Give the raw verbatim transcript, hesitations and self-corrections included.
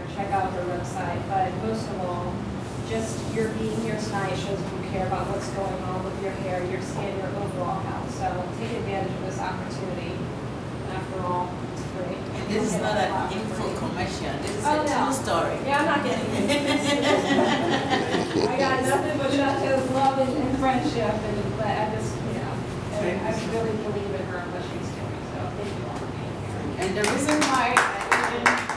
check out her website. But most of all, just your being here tonight shows you care about what's going on with your hair, your skin, your overall health. So take advantage of this opportunity. After all, it's free. And this is not an info commercial. This is oh, a no. true story. Yeah, I'm not getting it. I got nothing but just love and, and friendship, and but I just, you know, I, I really believe in her and what she's doing. So thank you all for being here. And the reason why I even